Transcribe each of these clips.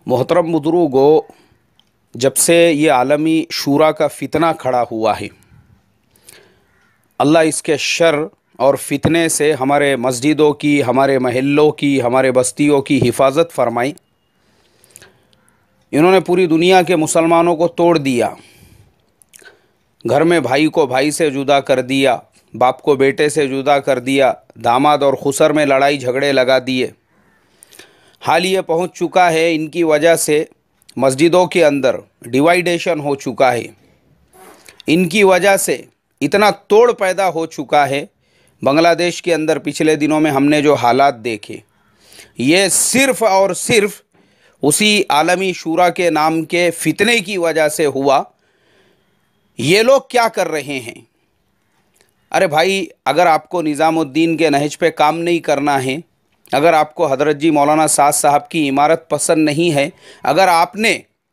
मोहतरम बुजुर्गों, जब से ये आलमी शूरा का फितना खड़ा हुआ है, अल्लाह इसके शर और फितने से हमारे मस्जिदों की, हमारे महल्लों की, हमारे बस्तियों की हिफाजत फरमाई। इन्होंने पूरी दुनिया के मुसलमानों को तोड़ दिया। घर में भाई को भाई से जुदा कर दिया, बाप को बेटे से जुदा कर दिया, दामाद और खुसर में लड़ाई झगड़े लगा दिए। हाल ये पहुंच चुका है, इनकी वजह से मस्जिदों के अंदर डिवाइडेशन हो चुका है। इनकी वजह से इतना तोड़ पैदा हो चुका है। बांग्लादेश के अंदर पिछले दिनों में हमने जो हालात देखे, ये सिर्फ़ और सिर्फ उसी आलमी शूरा के नाम के फितने की वजह से हुआ। ये लोग क्या कर रहे हैं? अरे भाई, अगर आपको निज़ामुद्दीन के नहज पे काम नहीं करना है, अगर आपको हज़रत जी मौलाना साद साहब की इमारत पसंद नहीं है, अगर आपने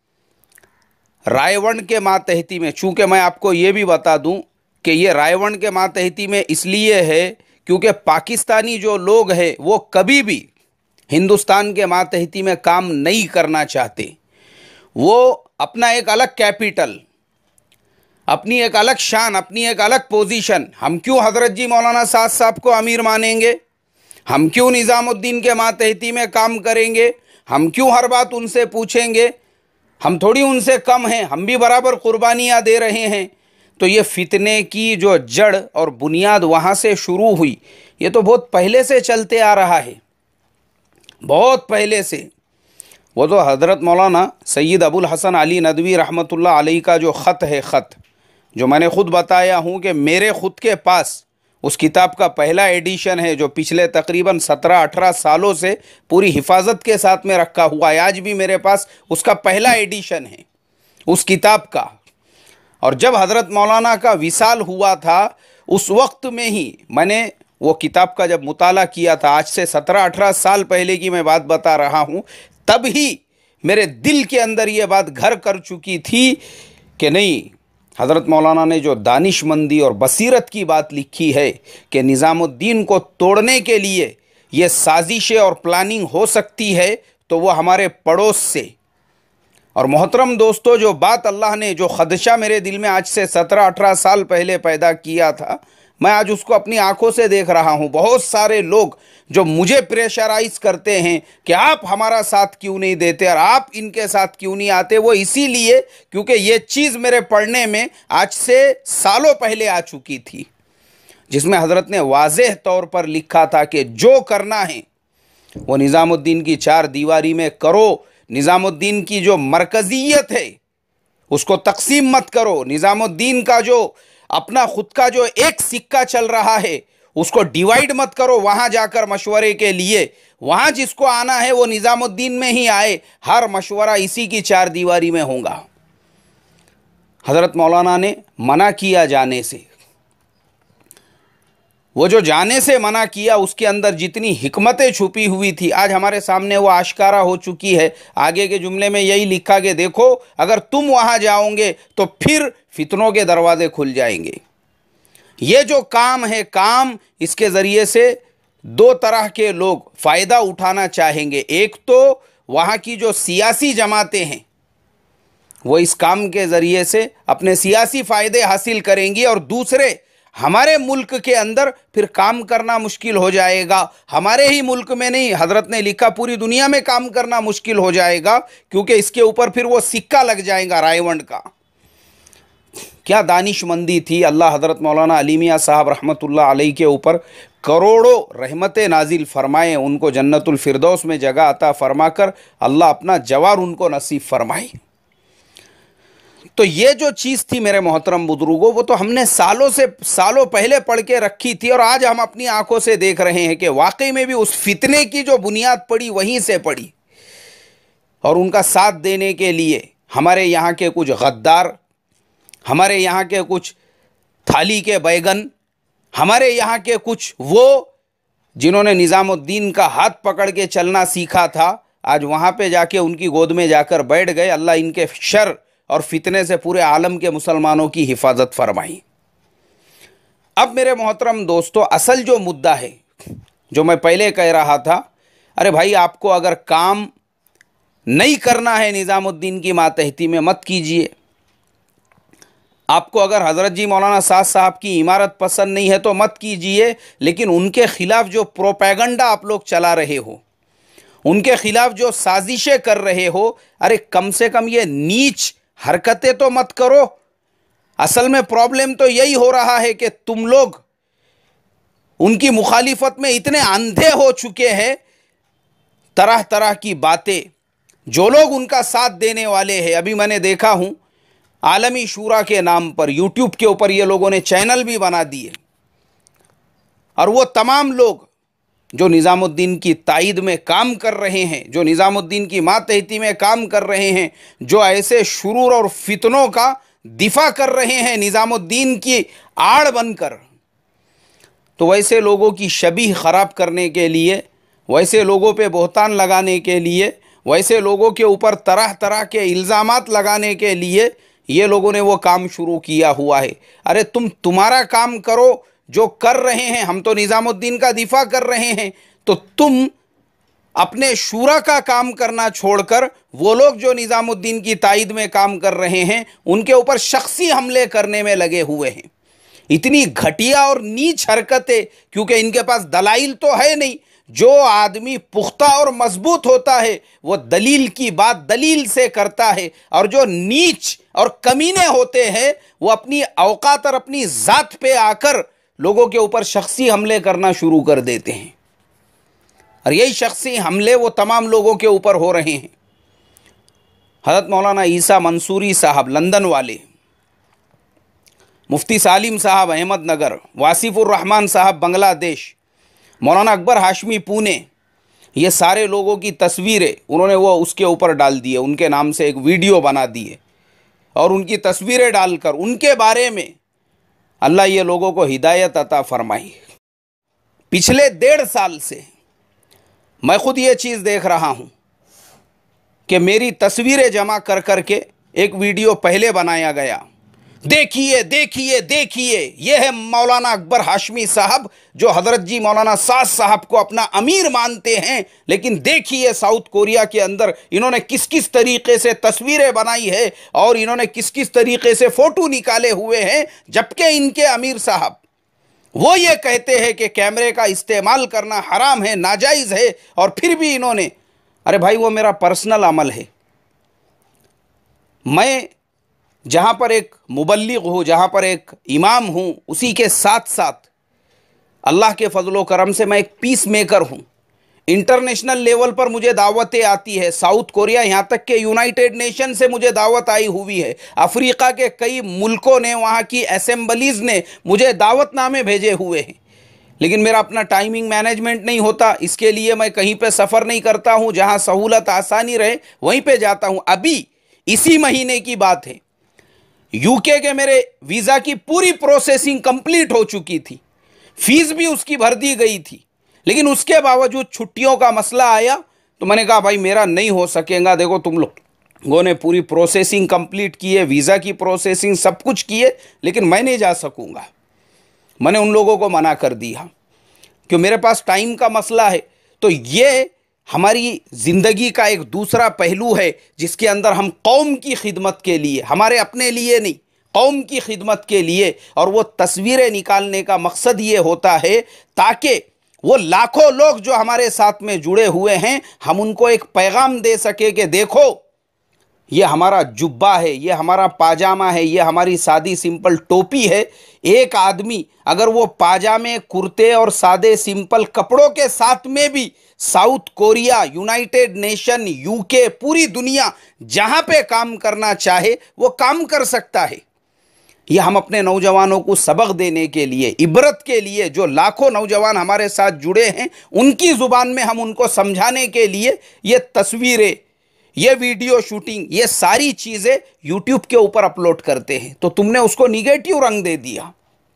रायवण के मातहती में, चूँकि मैं आपको ये भी बता दूं कि ये रायवण के मातहती में इसलिए है क्योंकि पाकिस्तानी जो लोग हैं वो कभी भी हिंदुस्तान के मातहती में काम नहीं करना चाहते। वो अपना एक अलग कैपिटल, अपनी एक अलग शान, अपनी एक अलग पोजीशन, हम क्यों हज़रत जी मौलाना साद साहब को अमीर मानेंगे? हम क्यों निज़ामुद्दीन के मातहती में काम करेंगे? हम क्यों हर बात उनसे पूछेंगे? हम थोड़ी उनसे कम हैं, हम भी बराबर कुर्बानियाँ दे रहे हैं। तो ये फितने की जो जड़ और बुनियाद वहाँ से शुरू हुई, ये तो बहुत पहले से चलते आ रहा है, बहुत पहले से। वो तो हज़रत मौलाना सैयद अबुल हसन अली नदवी रहमतुल्लाह अलैह का जो ख़त है, ख़त जो मैंने ख़ुद बताया हूँ कि मेरे ख़ुद के पास उस किताब का पहला एडिशन है, जो पिछले तकरीबन 17-18 सालों से पूरी हिफाजत के साथ में रखा हुआ है। आज भी मेरे पास उसका पहला एडिशन है उस किताब का। और जब हज़रत मौलाना का विसाल हुआ था, उस वक्त में ही मैंने वो किताब का जब मुताला किया था, आज से 17-18 साल पहले की मैं बात बता रहा हूँ, तब ही मेरे दिल के अंदर ये बात घर कर चुकी थी कि नहीं, हज़रत मौलाना ने जो दानिशमंदी और बसीरत की बात लिखी है कि निज़ामुद्दीन को तोड़ने के लिए ये साजिशें और प्लानिंग हो सकती है, तो वो हमारे पड़ोस से। और मोहतरम दोस्तों, जो बात अल्लाह ने, जो ख़दशा मेरे दिल में आज से 17-18 साल पहले पैदा किया था, मैं आज उसको अपनी आंखों से देख रहा हूँ। बहुत सारे लोग जो मुझे प्रेशराइज करते हैं कि आप हमारा साथ क्यों नहीं देते और आप इनके साथ क्यों नहीं आते, वो इसीलिए क्योंकि ये चीज़ मेरे पढ़ने में आज से सालों पहले आ चुकी थी, जिसमें हज़रत ने वाज़ेह तौर पर लिखा था कि जो करना है वो निज़ामुद्दीन की चार दीवारी में करो। निज़ामुद्दीन की जो मरकज़ियत है उसको तकसीम मत करो। निज़ामुद्दीन का जो अपना खुद का जो एक सिक्का चल रहा है उसको डिवाइड मत करो। वहाँ जाकर मशवरे के लिए, वहाँ जिसको आना है वो निज़ामुद्दीन में ही आए, हर मशवरा इसी की चार दीवारी में होगा। हज़रत मौलाना ने मना किया जाने से, वो जो जाने से मना किया उसके अंदर जितनी हिकमतें छुपी हुई थी, आज हमारे सामने वो आश्कारा हो चुकी है। आगे के जुमले में यही लिखा कि देखो, अगर तुम वहाँ जाओगे तो फिर फितनों के दरवाजे खुल जाएंगे। ये जो काम है, काम इसके ज़रिए से दो तरह के लोग फ़ायदा उठाना चाहेंगे। एक तो वहाँ की जो सियासी जमातें हैं, वो इस काम के ज़रिए से अपने सियासी फ़ायदे हासिल करेंगी, और दूसरे हमारे मुल्क के अंदर फिर काम करना मुश्किल हो जाएगा। हमारे ही मुल्क में नहीं, हज़रत ने लिखा पूरी दुनिया में काम करना मुश्किल हो जाएगा, क्योंकि इसके ऊपर फिर वो सिक्का लग जाएगा रायवण का। क्या दानिशमंदी थी! अल्लाह हज़रत मौलाना अली मियाँ साहब रहमतुल्लाह अलैह के ऊपर करोड़ों रहमतें नाजिल फरमाए, उनको जन्नतुल फिरदौस में जगह अता फरमाकर अल्लाह अपना जवार उनको नसीब फरमाए। तो ये जो चीज़ थी मेरे मोहतरम बुजुर्गों, वो तो हमने सालों पहले पढ़ के रखी थी, और आज हम अपनी आंखों से देख रहे हैं कि वाकई में भी उस फितने की जो बुनियाद पड़ी वहीं से पड़ी। और उनका साथ देने के लिए हमारे यहाँ के कुछ गद्दार, हमारे यहाँ के कुछ थाली के बैगन, हमारे यहाँ के कुछ वो जिन्होंने निज़ामुद्दीन का हाथ पकड़ के चलना सीखा था, आज वहाँ पे जाके उनकी गोद में जाकर बैठ गए। अल्लाह इनके शर और फितने से पूरे आलम के मुसलमानों की हिफाजत फरमाई। अब मेरे मोहतरम दोस्तों, असल जो मुद्दा है, जो मैं पहले कह रहा था, अरे भाई, आपको अगर काम नहीं करना है निज़ामुद्दीन की मातहती में, मत कीजिए। आपको अगर हज़रत जी मौलाना साद साहब की इमारत पसंद नहीं है तो मत कीजिए, लेकिन उनके खिलाफ जो प्रोपेगेंडा आप लोग चला रहे हो, उनके खिलाफ जो साजिशें कर रहे हो, अरे कम से कम ये नीच हरकतें तो मत करो। असल में प्रॉब्लम तो यही हो रहा है कि तुम लोग उनकी मुखालिफत में इतने अंधे हो चुके हैं, तरह तरह की बातें। जो लोग उनका साथ देने वाले हैं, अभी मैंने देखा हूं आलमी शूरा के नाम पर यूट्यूब के ऊपर ये लोगों ने चैनल भी बना दिए, और वो तमाम लोग जो निज़ामुद्दीन की तायद में काम कर रहे हैं, जो निज़ामुद्दीन की मातहती में काम कर रहे हैं, जो ऐसे शुरूर और फितनों का दिफा कर रहे हैं निज़ामुद्दीन की आड़ बनकर, तो वैसे लोगों की शबीह ख़राब करने के लिए, वैसे लोगों पे बहतान लगाने के लिए, वैसे लोगों के ऊपर तरह तरह के इल्ज़ामात लगाने के लिए ये लोगों ने वो काम शुरू किया हुआ है। अरे तुम्हारा काम करो जो कर रहे हैं, हम तो निज़ामुद्दीन का दिफा कर रहे हैं, तो तुम अपने शूरा का काम करना छोड़कर वो लोग जो निज़ामुद्दीन की तायद में काम कर रहे हैं उनके ऊपर शख्सी हमले करने में लगे हुए हैं। इतनी घटिया और नीच हरकतें, क्योंकि इनके पास दलाइल तो है नहीं। जो आदमी पुख्ता और मजबूत होता है वो दलील की बात दलील से करता है, और जो नीच और कमीने होते हैं वो अपनी औकात और अपनी जात पे आकर लोगों के ऊपर शख्सी हमले करना शुरू कर देते हैं। और यही शख्सी हमले वो तमाम लोगों के ऊपर हो रहे हैं। हज़रत मौलाना ईसा मंसूरी साहब लंदन वाले, मुफ्ती सालिम साहब अहमदनगर, वासिफुर रहमान साहब बांग्लादेश, मौलाना अकबर हाशमी पुणे, ये सारे लोगों की तस्वीरें उन्होंने वो उसके ऊपर डाल दिए, उनके नाम से एक वीडियो बना दिए और उनकी तस्वीरें डालकर उनके बारे में अल्लाह ये लोगों को हिदायत अता फरमाई। पिछले 1.5 साल से मैं खुद ये चीज़ देख रहा हूँ कि मेरी तस्वीरें जमा कर करके एक वीडियो पहले बनाया गया, देखिए देखिए देखिए ये है मौलाना अकबर हाशमी साहब जो हज़रत जी मौलाना साद साहब को अपना अमीर मानते हैं, लेकिन देखिए साउथ कोरिया के अंदर इन्होंने किस किस तरीके से तस्वीरें बनाई है और इन्होंने किस किस तरीके से फ़ोटो निकाले हुए हैं, जबकि इनके अमीर साहब वो ये कहते हैं कि कैमरे का इस्तेमाल करना हराम है, नाजायज़ है, और फिर भी इन्होंने, अरे भाई वो मेरा पर्सनल अमल है। मैं जहाँ पर एक मुबल्लिग हूँ, जहाँ पर एक इमाम हूँ, उसी के साथ साथ अल्लाह के फजलो करम से मैं एक पीस मेकर हूँ। इंटरनेशनल लेवल पर मुझे दावतें आती है, साउथ कोरिया, यहाँ तक के यूनाइटेड नेशन से मुझे दावत आई हुई है। अफ्रीका के कई मुल्कों ने, वहाँ की असेंबलीज़ ने मुझे दावतनामे भेजे हुए हैं, लेकिन मेरा अपना टाइमिंग मैनेजमेंट नहीं होता। इसके लिए मैं कहीं पे सफ़र नहीं करता हूँ, जहाँ सहूलत आसानी रहे वहीं पे जाता हूँ। अभी इसी महीने की बात है, यूके के मेरे वीज़ा की पूरी प्रोसेसिंग कंप्लीट हो चुकी थी, फीस भी उसकी भर दी गई थी, लेकिन उसके बावजूद छुट्टियों का मसला आया तो मैंने कहा भाई मेरा नहीं हो सकेगा। देखो तुम लोगों ने पूरी प्रोसेसिंग कंप्लीट की है, वीज़ा की प्रोसेसिंग सब कुछ की है, लेकिन मैं नहीं जा सकूंगा। मैंने उन लोगों को मना कर दिया कि मेरे पास टाइम का मसला है। तो ये हमारी ज़िंदगी का एक दूसरा पहलू है जिसके अंदर हम कौम की खिदमत के लिए, हमारे अपने लिए नहीं, कौम की खिदमत के लिए, और वो तस्वीरें निकालने का मकसद ये होता है ताकि वो लाखों लोग जो हमारे साथ में जुड़े हुए हैं हम उनको एक पैगाम दे सके कि देखो ये हमारा जुब्बा है, ये हमारा पाजामा है, ये हमारी सादी सिंपल टोपी है। एक आदमी अगर वो पाजामे, कुर्ते और सादे सिंपल कपड़ों के साथ में भी South Korea, United Nation, UK, पूरी दुनिया जहाँ पे काम करना चाहे वो काम कर सकता है। ये हम अपने नौजवानों को सबक देने के लिए, इबरत के लिए, जो लाखों नौजवान हमारे साथ जुड़े हैं उनकी ज़ुबान में हम उनको समझाने के लिए ये तस्वीरें, ये वीडियो शूटिंग, ये सारी चीज़ें यूट्यूब के ऊपर अपलोड करते हैं। तो तुमने उसको निगेटिव रंग दे दिया।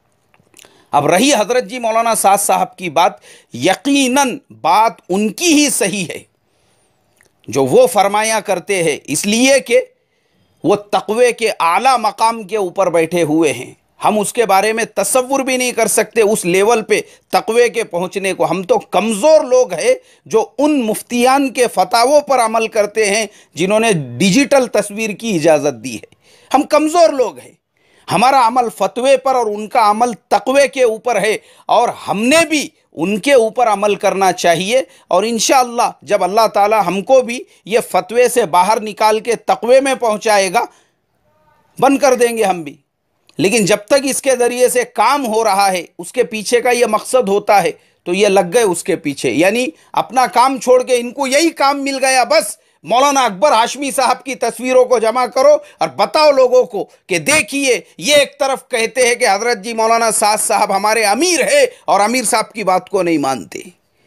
अब रही हज़रत जी मौलाना साद साहब की बात, यकीनन बात उनकी ही सही है जो वो फरमाया करते हैं, इसलिए कि वो तक़वे के आला मकाम के ऊपर बैठे हुए हैं। हम उसके बारे में तसव्वुर भी नहीं कर सकते उस लेवल पे तकवे के पहुंचने को। हम तो कमज़ोर लोग हैं जो उन मुफ्तियान के फतावों पर अमल करते हैं जिन्होंने डिजिटल तस्वीर की इजाज़त दी है। हम कमज़ोर लोग हैं, हमारा अमल फतवे पर और उनका अमल तकवे के ऊपर है, और हमने भी उनके ऊपर अमल करना चाहिए। और इंशाअल्लाह जब अल्लाह ताला हमको भी ये फतवे से बाहर निकाल के तकवे में पहुंचाएगा, बंद कर देंगे हम भी। लेकिन जब तक इसके ज़रिए से काम हो रहा है, उसके पीछे का ये मकसद होता है, तो ये लग गए उसके पीछे, यानी अपना काम छोड़ के इनको यही काम मिल गया, बस मौलाना अकबर हाशमी साहब की तस्वीरों को जमा करो और बताओ लोगों को कि देखिए ये एक तरफ कहते हैं कि हजरत जी मौलाना साद साहब हमारे अमीर है और अमीर साहब की बात को नहीं मानते,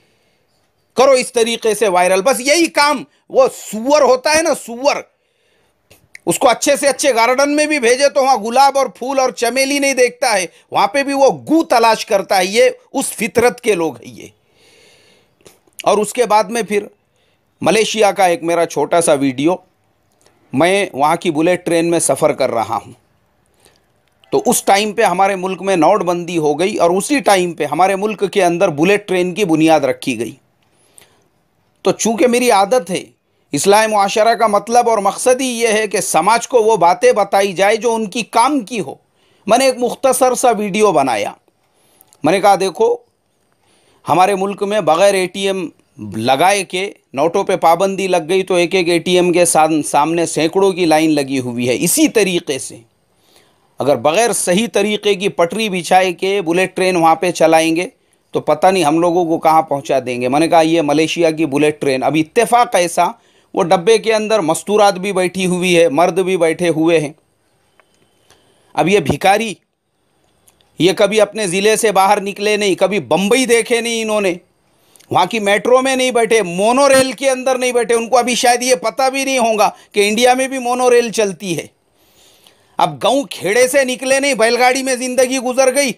करो इस तरीके से वायरल। बस यही काम, वो सुअर होता है ना, सुअर, उसको अच्छे से अच्छे गार्डन में भी भेजे तो वहां गुलाब और फूल और चमेली नहीं देखता है, वहां पे भी वो गू तलाश करता है। ये उस फितरत के लोग हैं ये। और उसके बाद में फिर मलेशिया का एक मेरा छोटा सा वीडियो, मैं वहाँ की बुलेट ट्रेन में सफ़र कर रहा हूँ, तो उस टाइम पे हमारे मुल्क में नोटबंदी हो गई और उसी टाइम पे हमारे मुल्क के अंदर बुलेट ट्रेन की बुनियाद रखी गई। तो चूँकि मेरी आदत है, इस्लाह मुआशरा का मतलब और मकसद ही ये है कि समाज को वो बातें बताई जाए जो उनकी काम की हो। मैंने एक मुख्तसर सा वीडियो बनाया। मैंने कहा देखो, हमारे मुल्क में बग़ैर एटीएम लगाए के नोटों पे पाबंदी लग गई तो एक एक एटीएम के सामने सैकड़ों की लाइन लगी हुई है। इसी तरीके से अगर बग़ैर सही तरीके की पटरी बिछाए के बुलेट ट्रेन वहाँ पे चलाएंगे तो पता नहीं हम लोगों को कहाँ पहुँचा देंगे। मैंने कहा ये मलेशिया की बुलेट ट्रेन, अब इत्तेफाक ऐसा वो डब्बे के अंदर मस्तूरात भी बैठी हुई है, मर्द भी बैठे हुए हैं। अब ये भिखारी, ये कभी अपने ज़िले से बाहर निकले नहीं, कभी बम्बई देखे नहीं इन्होंने, वहाँ की मेट्रो में नहीं बैठे, मोनो रेल के अंदर नहीं बैठे, उनको अभी शायद ये पता भी नहीं होगा कि इंडिया में भी मोनो रेल चलती है। अब गांव खेड़े से निकले नहीं, बैलगाड़ी में ज़िंदगी गुजर गई।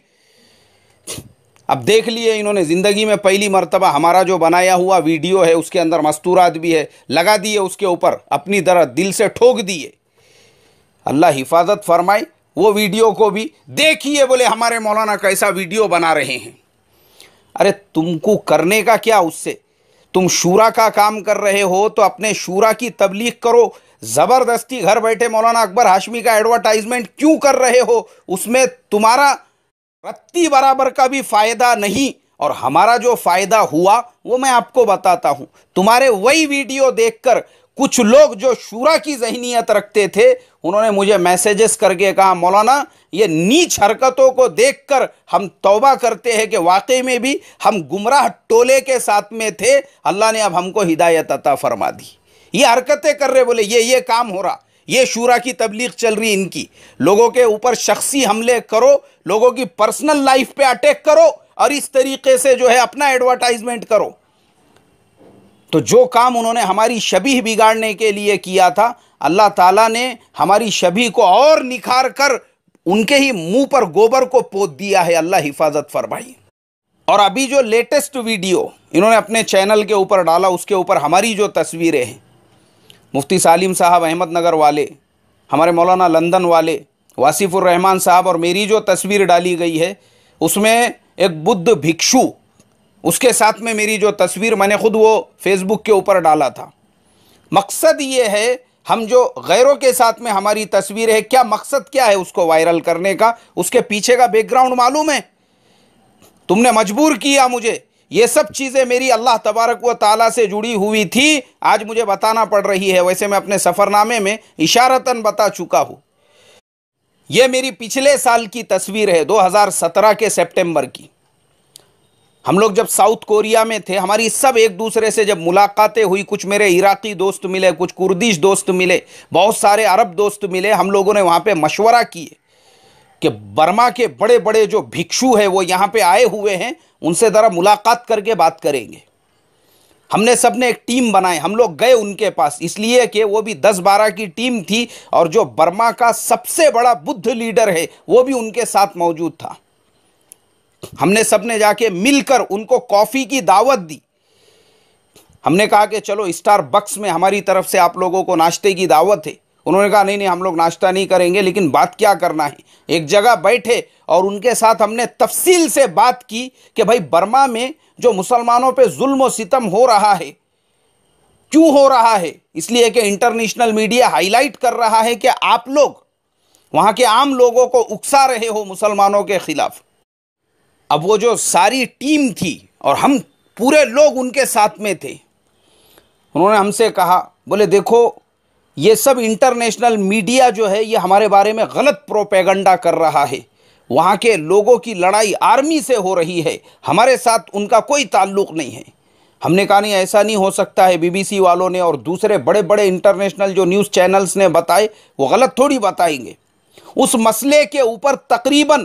अब देख लिए इन्होंने ज़िंदगी में पहली मर्तबा हमारा जो बनाया हुआ वीडियो है उसके अंदर मस्तूरात भी है, लगा दिए उसके ऊपर, अपनी तरह दिल से ठोक दिए। अल्लाह हिफाजत फरमाए, वो वीडियो को भी देखिए, बोले हमारे मौलाना कैसा वीडियो बना रहे हैं। अरे तुमको करने का क्या उससे? तुम शूरा का काम कर रहे हो तो अपने शूरा की तबलीग करो। ज़बरदस्ती घर बैठे मौलाना अकबर हाशमी का एडवर्टाइजमेंट क्यों कर रहे हो? उसमें तुम्हारा रत्ती बराबर का भी फ़ायदा नहीं, और हमारा जो फ़ायदा हुआ वो मैं आपको बताता हूँ। तुम्हारे वही वीडियो देखकर कुछ लोग जो शूरा की ज़हनियत रखते थे, उन्होंने मुझे मैसेजेस करके कहा मौलाना ये नीच हरकतों को देखकर हम तौबा करते हैं कि वाकई में भी हम गुमराह टोले के साथ में थे, अल्लाह ने अब हमको हिदायत अता फरमा दी। ये हरकतें कर रहे, बोले ये काम हो रहा, ये शूरा की तबलीग चल रही इनकी। लोगों के ऊपर शख्सी हमले करो, लोगों की पर्सनल लाइफ पे अटैक करो और इस तरीके से जो है अपना एडवर्टाइजमेंट करो। तो जो काम उन्होंने हमारी शबीह बिगाड़ने के लिए किया था, अल्लाह ताला ने हमारी शबीह को और निखार कर उनके ही मुंह पर गोबर को पोत दिया है। अल्लाह हिफाजत फरमाई। और अभी जो लेटेस्ट वीडियो इन्होंने अपने चैनल के ऊपर डाला, उसके ऊपर हमारी जो तस्वीरें हैं, मुफ्ती सालिम साहब अहमदनगर वाले, हमारे मौलाना लंदन वाले वासिफुर रहमान साहब, और मेरी जो तस्वीर डाली गई है उसमें एक बुद्ध भिक्षु, उसके साथ में मेरी जो तस्वीर, मैंने खुद वो फेसबुक के ऊपर डाला था। मकसद ये है, हम जो गैरों के साथ में हमारी तस्वीर है, क्या मकसद क्या है उसको वायरल करने का? उसके पीछे का बैकग्राउंड मालूम है? तुमने मजबूर किया मुझे, ये सब चीज़ें मेरी अल्लाह तबारक व ताला से जुड़ी हुई थी, आज मुझे बताना पड़ रही है। वैसे मैं अपने सफ़रनामे में इशारतन बता चुका हूँ। यह मेरी पिछले साल की तस्वीर है, 2017 के सितंबर की। हम लोग जब साउथ कोरिया में थे, हमारी सब एक दूसरे से जब मुलाकातें हुई, कुछ मेरे इराकी दोस्त मिले, कुछ कुर्दिश दोस्त मिले, बहुत सारे अरब दोस्त मिले। हम लोगों ने वहाँ पे मशवरा किए कि बर्मा के बड़े बड़े जो भिक्षु हैं वो यहाँ पे आए हुए हैं, उनसे ज़रा मुलाकात करके बात करेंगे। हमने सब ने एक टीम बनाई, हम लोग गए उनके पास, इसलिए कि वो भी 10-12 की टीम थी और जो बर्मा का सबसे बड़ा बुद्ध लीडर है वो भी उनके साथ मौजूद था। हमने सब ने जाके मिलकर उनको कॉफ़ी की दावत दी। हमने कहा कि चलो स्टारबक्स में हमारी तरफ से आप लोगों को नाश्ते की दावत है। उन्होंने कहा नहीं नहीं हम लोग नाश्ता नहीं करेंगे, लेकिन बात क्या करना है। एक जगह बैठे और उनके साथ हमने तफसील से बात की कि भाई बर्मा में जो मुसलमानों पे जुल्म और सितम हो रहा है, क्यों हो रहा है? इसलिए कि इंटरनेशनल मीडिया हाईलाइट कर रहा है कि आप लोग वहां के आम लोगों को उकसा रहे हो मुसलमानों के खिलाफ। अब वो जो सारी टीम थी और हम पूरे लोग उनके साथ में थे, उन्होंने हमसे कहा, बोले देखो ये सब इंटरनेशनल मीडिया जो है ये हमारे बारे में गलत प्रोपेगेंडा कर रहा है। वहाँ के लोगों की लड़ाई आर्मी से हो रही है, हमारे साथ उनका कोई ताल्लुक़ नहीं है। हमने कहा नहीं ऐसा नहीं हो सकता है। बीबीसी वालों ने और दूसरे बड़े बड़े इंटरनेशनल जो न्यूज़ चैनल्स ने बताए वो गलत थोड़ी बताएंगे। उस मसले के ऊपर तकरीबन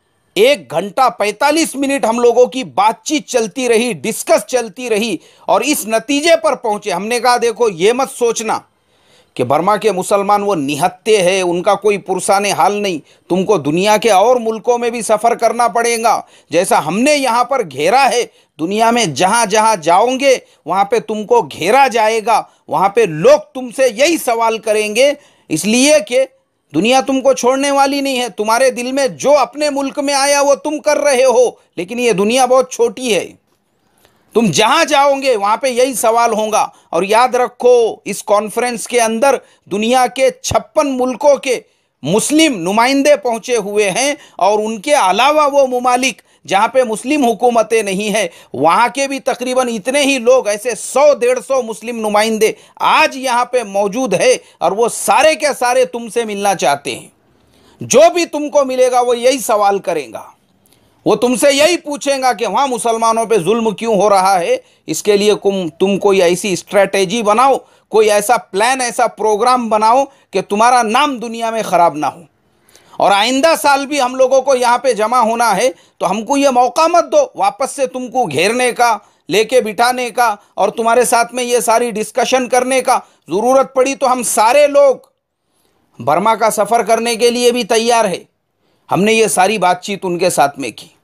1 घंटा 45 मिनट हम लोगों की बातचीत चलती रही, डिस्कस चलती रही और इस नतीजे पर पहुंचे। हमने कहा देखो ये मत सोचना कि बर्मा के मुसलमान वो निहत्ते हैं, उनका कोई पुरसाने हाल नहीं। तुमको दुनिया के और मुल्कों में भी सफ़र करना पड़ेगा, जैसा हमने यहाँ पर घेरा है। दुनिया में जहाँ जहाँ जाओगे वहाँ पे तुमको घेरा जाएगा, वहाँ पे लोग तुमसे यही सवाल करेंगे, इसलिए कि दुनिया तुमको छोड़ने वाली नहीं है। तुम्हारे दिल में जो अपने मुल्क में आया वो तुम कर रहे हो, लेकिन ये दुनिया बहुत छोटी है। तुम जहां जाओगे वहां पे यही सवाल होगा। और याद रखो इस कॉन्फ्रेंस के अंदर दुनिया के 56 मुल्कों के मुस्लिम नुमाइंदे पहुंचे हुए हैं और उनके अलावा वो ममालिक जहां पे मुस्लिम हुकूमतें नहीं है वहां के भी तकरीबन इतने ही लोग, ऐसे 100-150 मुस्लिम नुमाइंदे आज यहां पे मौजूद है और वो सारे के सारे तुमसे मिलना चाहते हैं। जो भी तुमको मिलेगा वो यही सवाल करेगा, वो तुमसे यही पूछेगा कि वहाँ मुसलमानों पे जुल्म क्यों हो रहा है। इसके लिए तुम कोई ऐसी स्ट्रेटेजी बनाओ, कोई ऐसा प्लान, ऐसा प्रोग्राम बनाओ कि तुम्हारा नाम दुनिया में ख़राब ना हो। और आइंदा साल भी हम लोगों को यहाँ पे जमा होना है तो हमको ये मौका मत दो वापस से तुमको घेरने का, लेके बिठाने का और तुम्हारे साथ में ये सारी डिस्कशन करने का। ज़रूरत पड़ी तो हम सारे लोग बर्मा का सफ़र करने के लिए भी तैयार है। हमने ये सारी बातचीत उनके साथ में की,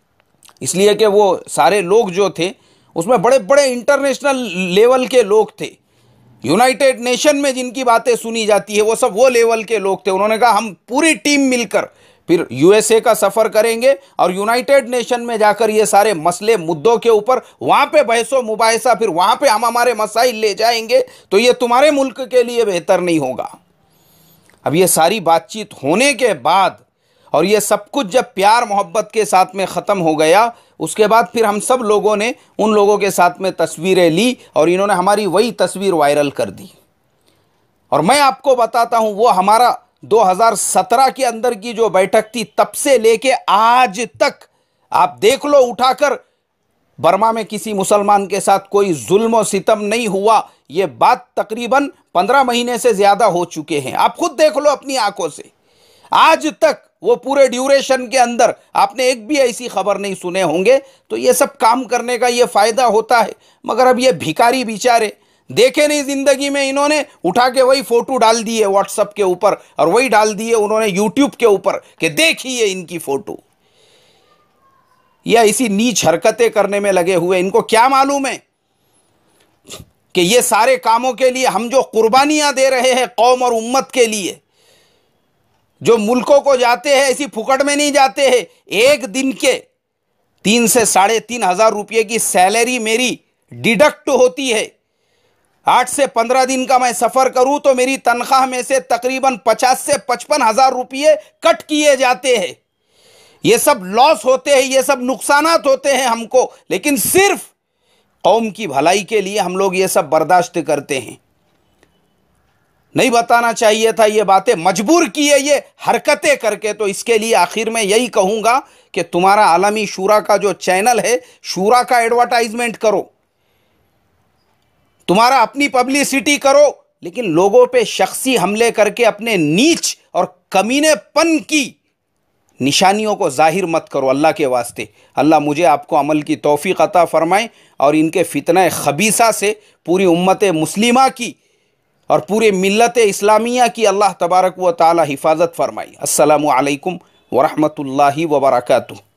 इसलिए कि वो सारे लोग जो थे उसमें बड़े बड़े इंटरनेशनल लेवल के लोग थे। यूनाइटेड नेशन में जिनकी बातें सुनी जाती है वो सब वो लेवल के लोग थे। उन्होंने कहा हम पूरी टीम मिलकर फिर यूएसए का सफ़र करेंगे और यूनाइटेड नेशन में जाकर ये सारे मसले मुद्दों के ऊपर वहाँ पे बहसो मुबाहिसा, फिर वहाँ पे हम हमारे मसाइल ले जाएंगे, तो ये तुम्हारे मुल्क के लिए बेहतर नहीं होगा। अब ये सारी बातचीत होने के बाद और ये सब कुछ जब प्यार मोहब्बत के साथ में ख़त्म हो गया, उसके बाद फिर हम सब लोगों ने उन लोगों के साथ में तस्वीरें ली और इन्होंने हमारी वही तस्वीर वायरल कर दी। और मैं आपको बताता हूँ वो हमारा 2017 के अंदर की जो बैठक थी, तब से लेके आज तक आप देख लो उठाकर, बर्मा में किसी मुसलमान के साथ कोई जुल्म और सितम नहीं हुआ। ये बात तकरीबन 15 महीने से ज़्यादा हो चुके हैं। आप खुद देख लो अपनी आंखों से। आज तक वो पूरे ड्यूरेशन के अंदर आपने एक भी ऐसी खबर नहीं सुने होंगे। तो ये सब काम करने का ये फ़ायदा होता है। मगर अब ये भिखारी बेचारे देखे नहीं ज़िंदगी में, इन्होंने उठा के वही फ़ोटो डाल दिए व्हाट्सएप के ऊपर और वही डाल दिए उन्होंने यूट्यूब के ऊपर कि देखिए इनकी फ़ोटो। या इसी नीच हरकतें करने में लगे हुए। इनको क्या मालूम है कि ये सारे कामों के लिए हम जो कुर्बानियां दे रहे हैं कौम और उम्मत के लिए, जो मुल्कों को जाते हैं ऐसी फुकट में नहीं जाते हैं। एक दिन के 3 से 3.5 हज़ार रुपये की सैलरी मेरी डिडक्ट होती है। 8 से 15 दिन का मैं सफ़र करूं तो मेरी तनख्वाह में से तकरीबन 50 से 55 हज़ार रुपये कट किए जाते हैं। ये सब लॉस होते हैं, ये सब नुकसानात होते हैं हमको, लेकिन सिर्फ कौम की भलाई के लिए हम लोग ये सब बर्दाश्त करते हैं। नहीं बताना चाहिए था ये बातें, मजबूर किए ये हरकतें करके। तो इसके लिए आखिर में यही कहूँगा कि तुम्हारा आलमी शूरा का जो चैनल है, शूरा का एडवर्टाइजमेंट करो, तुम्हारा अपनी पब्लिसिटी करो, लेकिन लोगों पे शख्सी हमले करके अपने नीच और कमीनेपन की निशानियों को जाहिर मत करो। अल्लाह के वास्ते, अल्लाह मुझे आपको अमल की तौफीक अता फरमाए और इनके फितना खबीसा से पूरी उम्मत मुस्लिमा की और पूरे मिल्लत इस्लामिया की अल्लाह तबारक व तआला हिफाजत फरमाई। अस्सलामु अलैकुम व रहमतुल्लाहि व बरकातुहू।